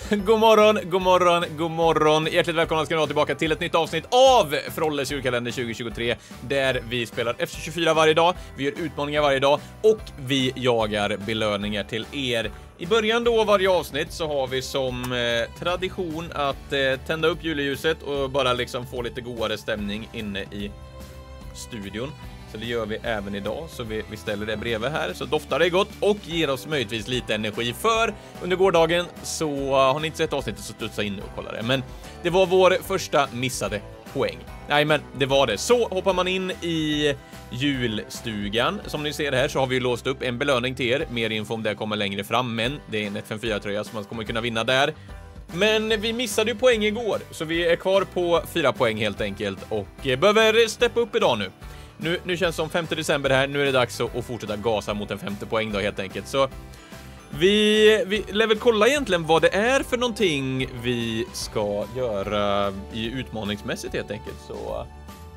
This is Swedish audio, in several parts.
God morgon, god morgon, god morgon. Hjärtligt välkomna ska ni vara tillbaka till ett nytt avsnitt av Frolles julkalender 2023 där vi spelar FC24 varje dag, vi gör utmaningar varje dag och vi jagar belöningar till er. I början då varje avsnitt så har vi som tradition att tända upp juleljuset och bara liksom få lite godare stämning inne i studion. Så det gör vi även idag, så vi ställer det bredvid här så doftar det gott och ger oss möjligtvis lite energi. För under gårdagen så har ni inte sett avsnittet så studsa in och kolla det. Men det var vår första missade poäng. Nej men det var det. Så hoppar man in i julstugan. Som ni ser här så har vi låst upp en belöning till er. Mer info om det kommer längre fram, men det är en 154-tröja som man kommer kunna vinna där. Men vi missade ju poäng igår, så vi är kvar på 4 poäng helt enkelt och behöver steppa upp idag nu. Nu känns det som 5 december här, nu är det dags att fortsätta gasa mot en 5:e poäng då helt enkelt. Så vi lär väl kolla egentligen vad det är för någonting vi ska göra i utmaningsmässigt helt enkelt. Så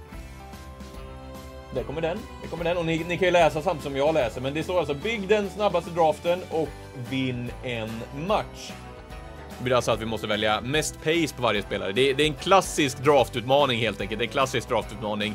där kommer den och ni kan ju läsa samtidigt som jag läser. Men det står alltså bygg den snabbaste draften och vinn en match. Det blir alltså att vi måste välja mest pace på varje spelare. Det är en klassisk draftutmaning helt enkelt. Det är en klassisk draftutmaning.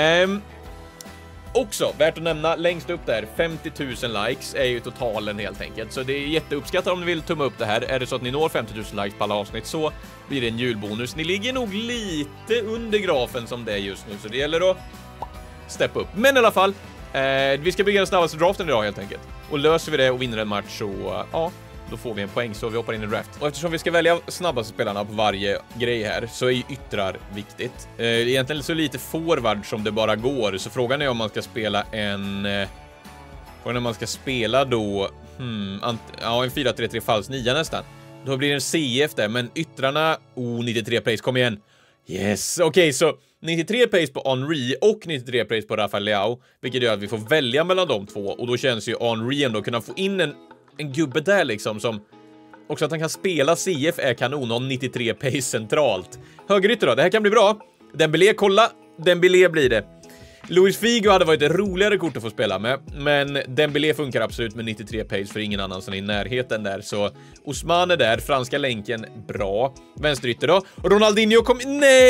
Också värt att nämna längst upp där 50 000 likes är ju totalen helt enkelt. Så det är jätteuppskattat om ni vill tumma upp det här. Är det så att ni når 50 000 likes på alla avsnitt så blir det en julbonus. Ni ligger nog lite under grafen som det är just nu, så det gäller att steppa upp. Men i alla fall, vi ska bygga den snabbaste draften idag helt enkelt. Och löser vi det och vinner en match så ja, då får vi en poäng så vi hoppar in i draft. Och eftersom vi ska välja snabbaste spelarna på varje grej här så är ju yttrar viktigt. Egentligen så lite forward som det bara går. Så frågan är om man ska spela en... Frågan är om man ska spela då... en 4-3-3 falsk 9 nästan. Då blir det en CF där, men yttrarna... 93 pace, kom igen. Yes, okej, så 93 pace på Henry och 93 pace på Rafael Leao. Vilket gör att vi får välja mellan de två. Och då känns ju Henry ändå kunna få in en gubbe där liksom som också att han kan spela CF är kanon och 93 pace centralt. Högerytter då, det här kan bli bra. Dembélé, kolla, Dembélé blir det. Luis Figo hade varit ett roligare kort att få spela med, men Dembélé funkar absolut med 93 pace för ingen annan som är i närheten där. Så Ousmane där, franska länken, bra. Vänsterytter då. Ronaldinho kom...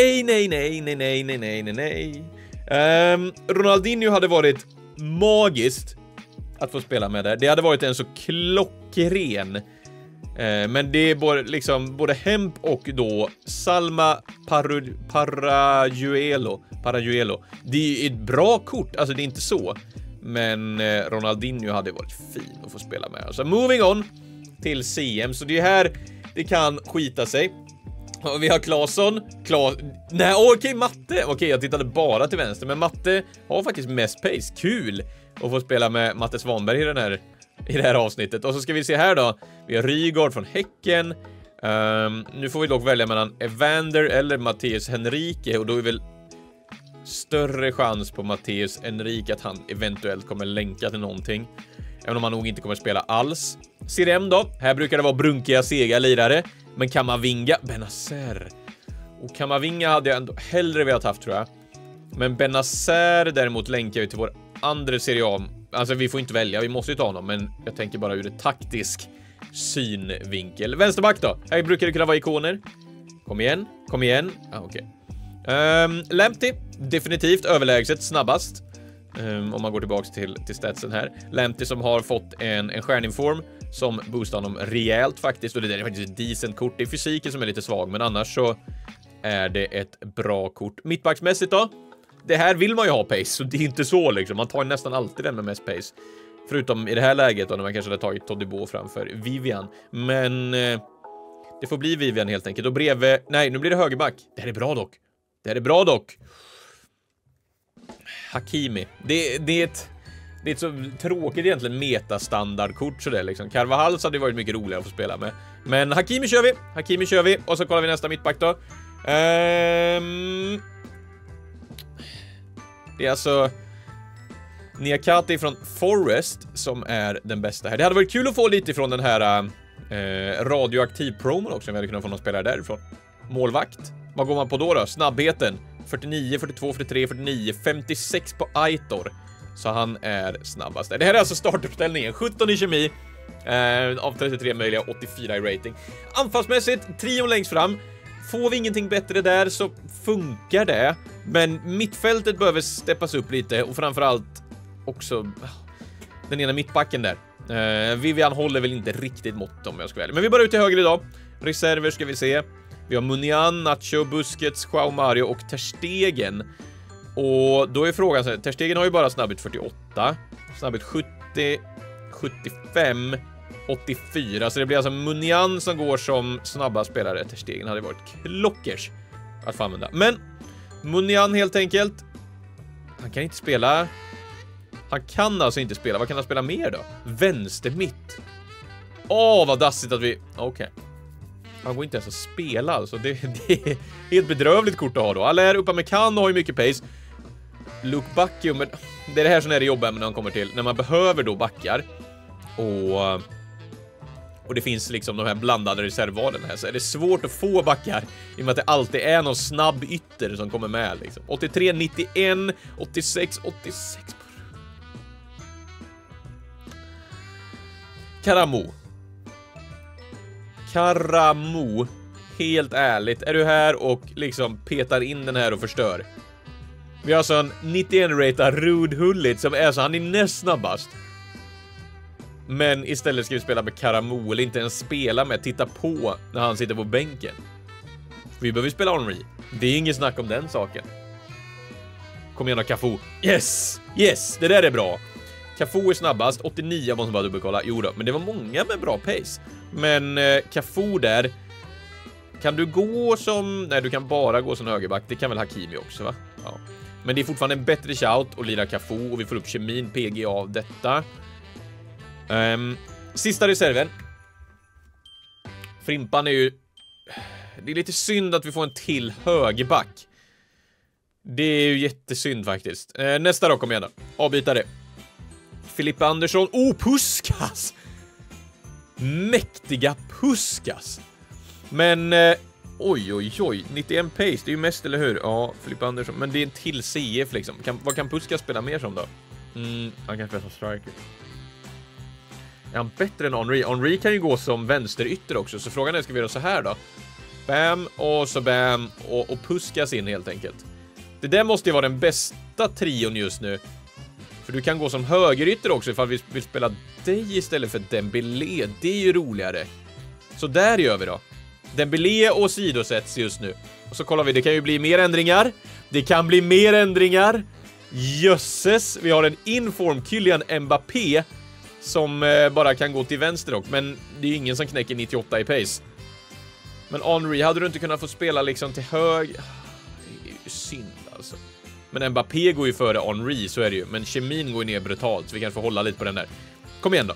Nej. Ronaldinho hade varit magiskt att få spela med där. Det hade varit en så klockren. Men det är både Hemp och då Salma Parajuelo. Det är ett bra kort, alltså det är inte så. Men Ronaldinho hade varit fin att få spela med. Så moving on till CM. Så det är här det kan skita sig. Och vi har Claesson. Matte. Okej, jag tittade bara till vänster. Men Matte har faktiskt mest pace. Kul att få spela med Matte Svanberg i det här avsnittet. Och så ska vi se här då. Vi har Rygaard från Häcken. Nu får vi dock välja mellan Evander eller Mattias Henrique. Och då är väl större chans på Mattias Henrique att han eventuellt kommer länka till någonting. Även om han nog inte kommer spela alls. CRM då. Här brukar det vara brunkiga, sega lirare. Men Kamavinga, Benacer. Och Kamavinga hade jag ändå hellre velat haft tror jag. Men Benacer däremot länkar ju till vår andra Serie A. Alltså vi får inte välja, vi måste ju ta honom. Men jag tänker bara ur ett taktisk synvinkel. Vänsterback då, här brukar det kunna vara ikoner. Kom igen. Okej. Lamptey, definitivt överlägset snabbast. Om man går tillbaks till statsen här. Lamptey som har fått en stjärninform som boostar honom rejält faktiskt. Och det där är faktiskt ett decent kort. Det är fysiken som är lite svag, men annars så är det ett bra kort. Mittbacksmässigt då? Det här vill man ju ha pace, så det är inte så liksom. Man tar nästan alltid den med mest pace. Förutom i det här läget då, när man kanske hade tagit Todibo framför Vivian. Men det får bli Vivian helt enkelt. Och bredvid... Nej, nu blir det högerback. Det här är bra dock. Hakimi. Det är ett så tråkigt egentligen metastandardkort sådär liksom. Carvajal hade varit mycket roligare att få spela med. Men Hakimi kör vi. Och så kollar vi nästa mittback då. Det är alltså Niakate från Forest som är den bästa här. Det hade varit kul att få lite från den här radioaktiv promon också. Om vi hade kunnat få någon spelare därifrån. Målvakt. Vad går man på då? Snabbheten. 49, 42, 43, 49, 56 på Aitor. Så han är snabbast. Det här är alltså startuppställningen. 17 i kemi, Av 33 möjliga, 84 i rating. Anfallsmässigt, trion längst fram. Får vi ingenting bättre där så funkar det. Men mittfältet behöver steppas upp lite och framförallt också den ena mittbacken där. Vivian håller väl inte riktigt mått om jag ska välja. Men vi börjar ut till höger idag. Reserver ska vi se. Vi har Munian, Nacho, Busquets, Joao Mario och Ter Stegen. Och då är frågan så här, Ter Stegen har ju bara snabbhet 48, snabbhet 70, 75, 84. Så det blir alltså Munian som går som snabba spelare. Ter Stegen hade varit klockers att få använda. Men Munian helt enkelt. Han kan inte spela. Han kan alltså inte spela. Vad kan han spela mer då? Vänster mitt. Vad dassigt att vi... Okej. Han går inte ens att spela alltså. Det är helt bedrövligt kort att ha då. Alla är uppe med kan och har ju mycket pace. Luke Bacchio, men det är det här som är det jobbiga när han kommer till. När man behöver då backar. Och det finns liksom de här blandade reservvalen här. Så är det svårt att få backar. I och med att det alltid är någon snabb ytter som kommer med liksom. 83, 91, 86, 86. Karamo. Helt ärligt, är du här och liksom petar in den här och förstör? Vi har alltså en 91-rated Ruud Gullit som är så, han är näst snabbast. Men istället ska vi spela med Karamo, eller inte ens spela med, titta på när han sitter på bänken. Vi behöver spela Henry. Det är ingen snack om den saken. Kom igen då, Cafu. Yes, det där är bra. Cafu är snabbast, 89 måste bara dubbelkolla. Jo då, men det var många med bra pace. Men Cafu där. Kan du gå som... Nej, du kan bara gå som högerback. Det kan väl Hakimi också, va? Ja. Men det är fortfarande en bättre shout att lira Cafu. Och vi får upp kemin PG av detta. Sista reserven. Frimpan är ju... Det är lite synd att vi får en till högerback. Det är ju jättesynd faktiskt. Nästa då, kom igen då. Avbytare. Filippa Andersson. Puskas! Mäktiga Puskas. Men oj, 91 pace, det är ju mest, eller hur? Ja, Filippa Andersson, men det är en till CF liksom. Vad kan Puskas spela mer som då? Han kan spela som striker. Är han bättre än Henry? Henry kan ju gå som vänsterytter också, så frågan är, ska vi göra så här då? Bam, och så bam, och Puskas in helt enkelt. Det där måste ju vara den bästa trion just nu. För du kan gå som högerytter också ifall vi vill spela dig istället för Dembélé. Det är ju roligare. Så där gör vi då. Dembélé och sidosätts just nu. Och så kollar vi, det kan ju bli mer ändringar. Det kan bli mer ändringar. Jösses, vi har en inform Kylian Mbappé som bara kan gå till vänster dock. Men det är ju ingen som knäcker 98 i pace. Men Henry, hade du inte kunnat få spela liksom till hög... Det är ju synd alltså. Men Mbappé går ju före Henry, så är det ju. Men kemin går ju ner brutalt, så vi kan få hålla lite på den där. Kom igen då.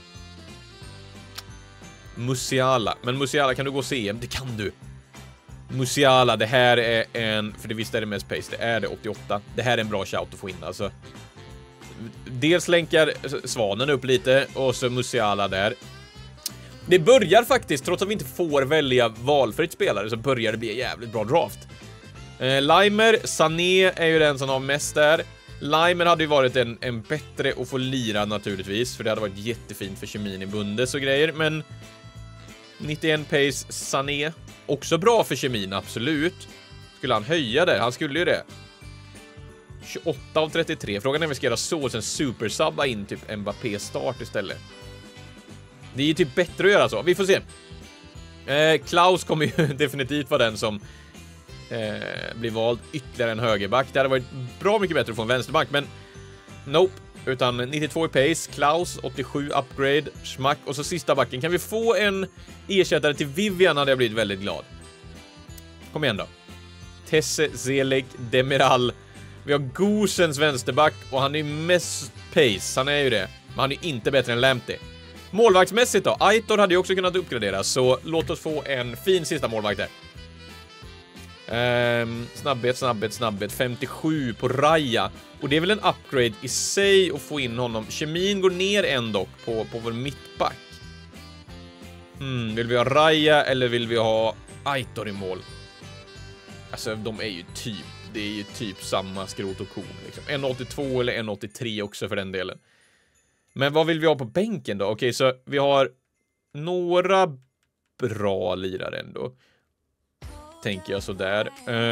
Musiala. Men Musiala, kan du gå CM? Det kan du. Musiala, det här är en... För det visst är det mest pace, det är det 88. Det här är en bra shout att få in alltså. Dels länkar Svanen upp lite, och så Musiala där. Det börjar faktiskt, trots att vi inte får välja valfritt spelare, så börjar det bli en jävligt bra draft. Leimer, Sané är ju den som har mest där. Leimer hade ju varit en bättre att få lira naturligtvis, för det hade varit jättefint för kemin i bundes och grejer. Men 91 pace, Sané, också bra för kemin, absolut. Skulle han höja det? Han skulle ju det. 28 av 33. Frågan är om vi ska göra så, sen supersubba in typ Mbappé start istället. Det är ju typ bättre att göra så. Vi får se. Klaus kommer ju definitivt vara den som blir vald, ytterligare en högerback. Det hade varit bra mycket bättre att få en vänsterback, men nope. Utan 92 i pace, Klaus, 87 upgrade, Schmack, och så sista backen. Kan vi få en ersättare till Vivian hade jag blivit väldigt glad. Kom igen då. Tesse, Zelig, Demiral. Vi har Gosens vänsterback, och han är mest pace, han är ju det. Men han är inte bättre än Lamptey. Målvaktsmässigt då, Aitor hade ju också kunnat uppgraderas, så låt oss få en fin sista målvakt där. Snabbhet 57 på Raya. Och det är väl en upgrade i sig att få in honom. Kemin går ner en dock på vår mittback. Vill vi ha Raya eller vill vi ha Aitor i mål? Alltså de är ju typ, det är ju typ samma skrot och kon liksom. 1,82 eller 1,83 också för den delen. Men vad vill vi ha på bänken då? Okej, så vi har några bra lirare ändå. Tänker jag sådär.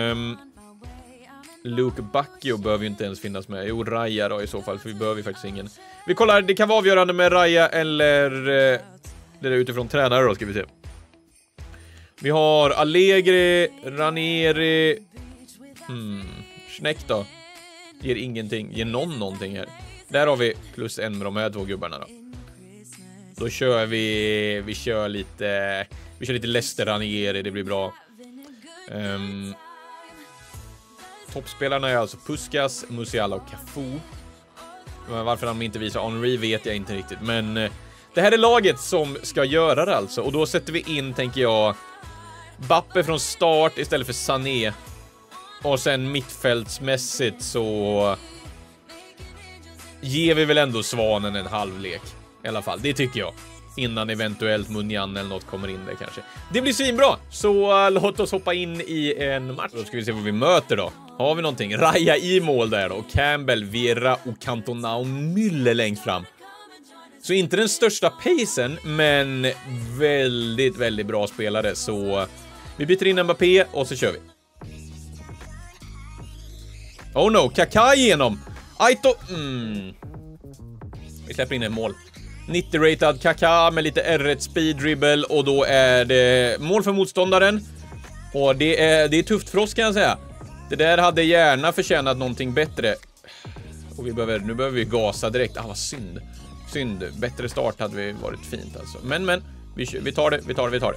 Luke Bacchio behöver ju inte ens finnas med. Jo, Raya då i så fall, för vi behöver ju faktiskt ingen. Vi kollar, det kan vara avgörande med Raya eller det där utifrån tränare då, ska vi se. Vi har Allegri, Ranieri, Schneck då. Ger ingenting, ger någonting här. Där har vi plus 1 med de här 2 gubbarna då. Då kör vi kör lite Leicester, Ranieri, det blir bra. Toppspelarna är alltså Puskas, Musiala och Cafu. Men varför de inte visar Henry vet jag inte riktigt. Men det här är laget som ska göra det alltså. Och då sätter vi in, tänker jag, Bappe från start istället för Sané. Och sen mittfältsmässigt så ger vi väl ändå Svanen en halvlek. I alla fall, det tycker jag. Innan eventuellt Munjan eller något kommer in där kanske. Det blir svinbra, så låt oss hoppa in i en match. Då ska vi se vad vi möter då. Har vi någonting? Raya i mål där då. Campbell, Vera och Cantona och Müller längst fram. Så inte den största pacen, men väldigt, väldigt bra spelare. Så vi byter in Mbappé och så kör vi. Oh no, Kaká igenom. Aito. Vi släpper in ett mål. 90-rated Kaká med lite R1 speed dribble. Och då är det mål för motståndaren. Och det är tufft för oss, kan jag säga. Det där hade gärna förtjänat någonting bättre. Och nu behöver vi gasa direkt. Vad synd. Bättre start hade vi varit fint alltså. Men vi tar det.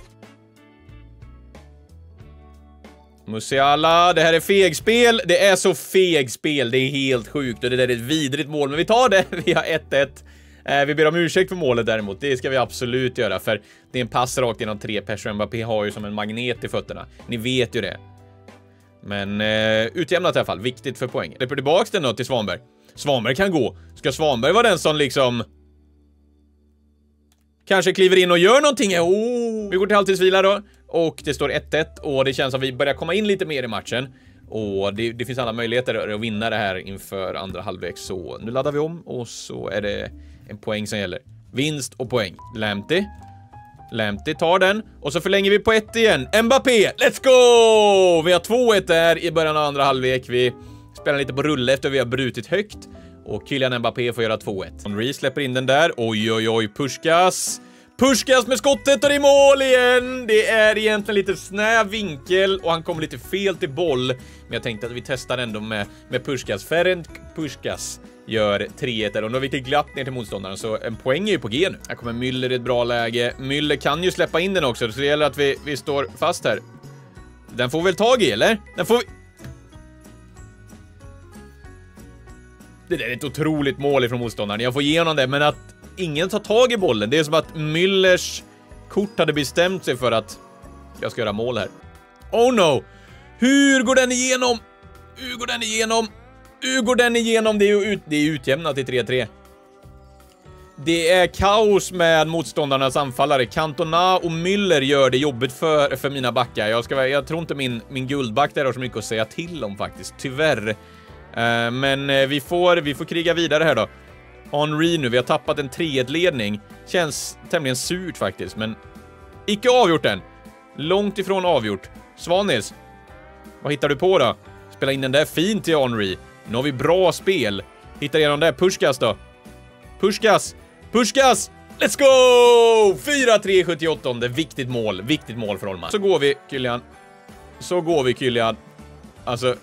Musiala, det här är fegspel. Det är så fegspel, det är helt sjukt. Och det där är ett vidrigt mål, men vi tar det. Vi har 1-1. Vi ber om ursäkt för målet däremot. Det ska vi absolut göra, för det är en pass rakt genom 3 personer. Mbappé har ju som en magnet i fötterna. Ni vet ju det. Men utjämnat i alla fall, viktigt för poäng. Släpper tillbaks den då till Svanberg. Svanberg kan gå. Ska Svanberg vara den som liksom kanske kliver in och gör någonting? Vi går till halvtidsvila då. Och det står 1-1 och det känns som vi börjar komma in lite mer i matchen. Och det finns alla möjligheter att vinna det här inför andra halvlek. Så nu laddar vi om och så är det en poäng som gäller. Vinst och poäng. Lamptey tar den. Och så förlänger vi på 1 igen. Mbappé, let's go! Vi har 2-1 där i början av andra halvlek. Vi spelar lite på rulle efter vi har brutit högt. Och Kylian Mbappé får göra 2-1. Henry släpper in den där. Oj, Puskas med skottet och det är mål igen. Det är egentligen lite snäv vinkel och han kommer lite fel till boll. Men jag tänkte att vi testar ändå med Puskas. Ferenc Puskas gör 3-1 och nu har vi till glatt ner till motståndaren, så en poäng är ju på G nu. Här kommer Müller i ett bra läge. Müller kan ju släppa in den också, så det gäller att vi står fast här. Den får vi väl tag i, eller? Den får vi... Det där är ett otroligt mål ifrån motståndaren. Jag får igenom det, men att ingen tar tag i bollen. Det är som att Müllers kort hade bestämt sig för att jag ska göra mål här. Oh no! Hur går den igenom? Det är utjämnat i 3-3. Det är kaos med motståndarnas anfallare. Cantona och Müller gör det jobbigt för mina backar. Jag tror inte min guldback där har så mycket att säga till om faktiskt, tyvärr. Men vi får kriga vidare här då. Henry nu, vi har tappat en 3-1-ledning. Känns tämligen surt faktiskt, men icke avgjort än. Långt ifrån avgjort. Svanils, vad hittar du på då? Spela in den där fint till Henry. Nu har vi bra spel. Hittar igenom där, Puskas då. Puskas! Let's go! 4-3 78. Viktigt mål för Holman. Så går vi, Kylian. Alltså,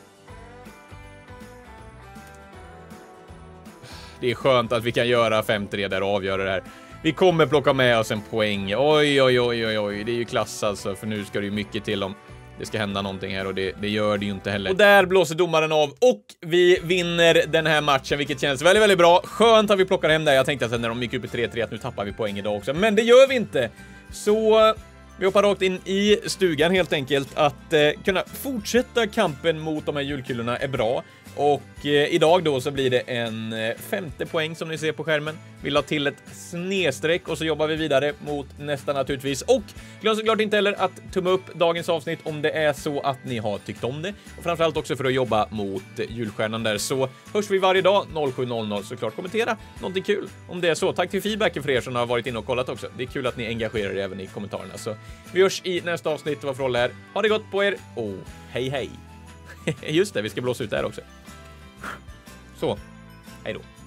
det är skönt att vi kan göra 5-3 där och avgöra det här. Vi kommer plocka med oss en poäng. Oj. Det är ju klass alltså, för nu ska det ju mycket till om det ska hända någonting här, och det gör det ju inte heller. Och där blåser domaren av och vi vinner den här matchen, vilket känns väldigt, väldigt bra. Skönt att vi plockar hem det. Jag tänkte att när de gick upp i 3-3 att nu tappar vi poäng idag också, men det gör vi inte. Så Vi hoppar rakt in i stugan helt enkelt. Att kunna fortsätta kampen mot de här julkulorna är bra. Och idag då så blir det en 5:e poäng som ni ser på skärmen. Vi la till ett snedstreck och så jobbar vi vidare mot nästa naturligtvis. Och glöm såklart inte heller att tumma upp dagens avsnitt om det är så att ni har tyckt om det. Och framförallt också för att jobba mot julstjärnan där. Så hörs vi varje dag 07:00 såklart. Kommentera någonting kul om det är så. Tack till feedbacken för er som har varit inne och kollat också. Det är kul att ni engagerar er även i kommentarerna. Så vi hörs i nästa avsnitt. Vad för håll är. Ha det gott på er och hej hej. Just det, vi ska blåsa ut det här också. Så, hej då.